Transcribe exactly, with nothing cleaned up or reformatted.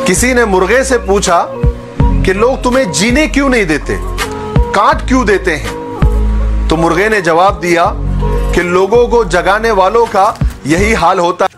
किसी ने मुर्गे से पूछा कि लोग तुम्हें जीने क्यों नहीं देते, काट क्यों देते हैं? तो मुर्गे ने जवाब दिया कि लोगों को जगाने वालों का यही हाल होता है।